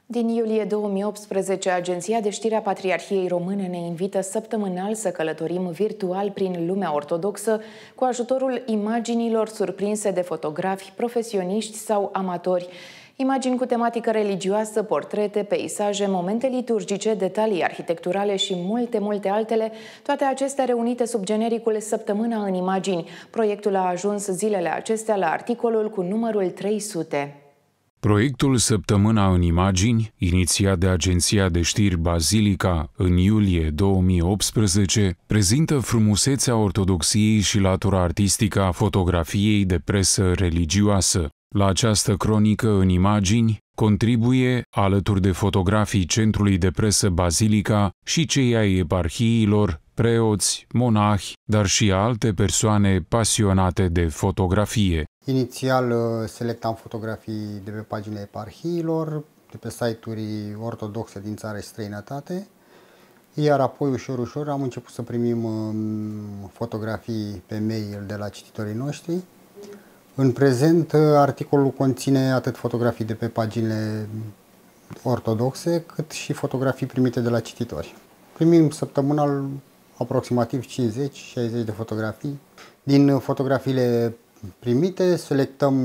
Din iulie 2018, Agenția de Știri a Patriarhiei Române ne invită săptămânal să călătorim virtual prin lumea ortodoxă cu ajutorul imaginilor surprinse de fotografi, profesioniști sau amatori. Imagini cu tematică religioasă, portrete, peisaje, momente liturgice, detalii arhitecturale și multe altele, toate acestea reunite sub genericul Săptămâna în imagini. Proiectul a ajuns zilele acestea la articolul cu numărul 300. Proiectul Săptămâna în imagini, inițiat de Agenția de Știri Bazilica în iulie 2018, prezintă frumusețea ortodoxiei și latura artistică a fotografiei de presă religioasă. La această cronică în imagini contribuie, alături de fotografii Centrului de Presă Bazilica și cei ai eparhiilor, preoți, monahi, dar și alte persoane pasionate de fotografie. Inițial selectam fotografii de pe paginile eparhiilor, de pe site-uri ortodoxe din țară și străinătate, iar apoi ușor am început să primim fotografii pe mail de la cititorii noștri. În prezent, articolul conține atât fotografii de pe paginile ortodoxe, cât și fotografii primite de la cititori. Primim săptămânal aproximativ 50-60 de fotografii. Din fotografiile primite selectăm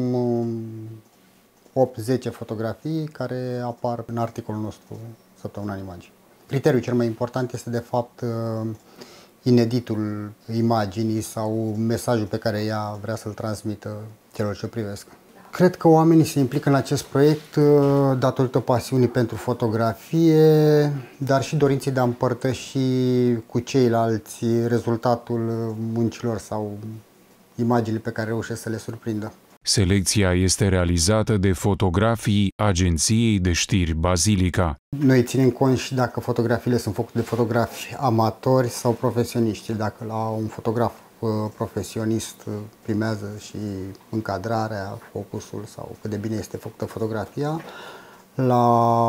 8-10 fotografii care apar în articolul nostru Săptămâna în imagini. Criteriul cel mai important este de fapt ineditul imaginii sau mesajul pe care ea vrea să-l transmită celor ce o privesc. Cred că oamenii se implică în acest proiect datorită pasiunii pentru fotografie, dar și dorinței de a împărtăși cu ceilalți rezultatul muncilor sau imaginile pe care reușesc să le surprindă. Selecția este realizată de fotografii Agenției de Știri Bazilica. Noi ținem cont și dacă fotografiile sunt făcute de fotografi amatori sau profesioniști. Dacă la un fotograf profesionist primează și încadrarea, focusul sau cât de bine este făcută fotografia, la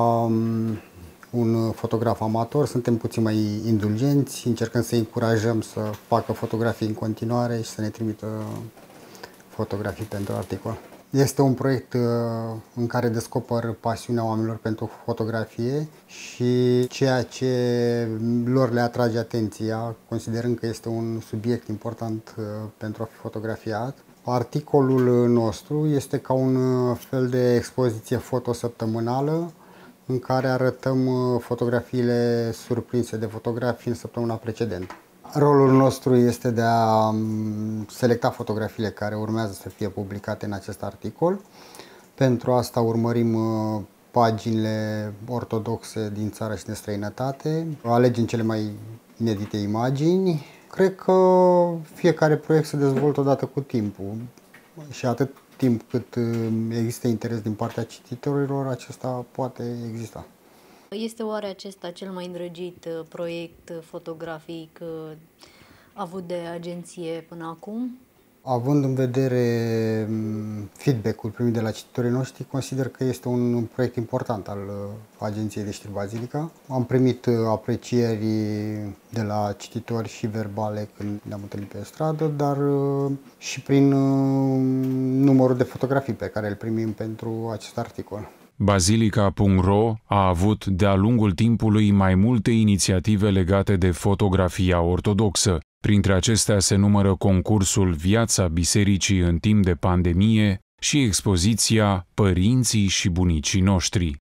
un fotograf amator suntem puțin mai indulgenți, încercăm să încurajăm să facă fotografii în continuare și să ne trimită fotografii pentru articol. Este un proiect în care descoper pasiunea oamenilor pentru fotografie și ceea ce lor le atrage atenția, considerând că este un subiect important pentru a fi fotografiat. Articolul nostru este ca un fel de expoziție fotosăptămânală în care arătăm fotografiile surprinse de fotografii în săptămâna precedentă. Rolul nostru este de a selecta fotografiile care urmează să fie publicate în acest articol. Pentru asta urmărim paginile ortodoxe din țară și din străinătate, alegem cele mai inedite imagini. Cred că fiecare proiect se dezvoltă odată cu timpul și atât timp cât există interes din partea cititorilor, acesta poate exista. Este oare acesta cel mai îndrăgit proiect fotografic avut de agenție până acum? Având în vedere feedback-ul primit de la cititorii noștri, consider că este un proiect important al Agenției de Știri Bazilica. Am primit aprecieri de la cititori și verbale când ne-am întâlnit pe stradă, dar și prin numărul de fotografii pe care îl primim pentru acest articol. Bazilica.ro a avut de-a lungul timpului mai multe inițiative legate de fotografia ortodoxă. Printre acestea se numără concursul Viața Bisericii în timp de pandemie și expoziția Părinții și bunicii noștri.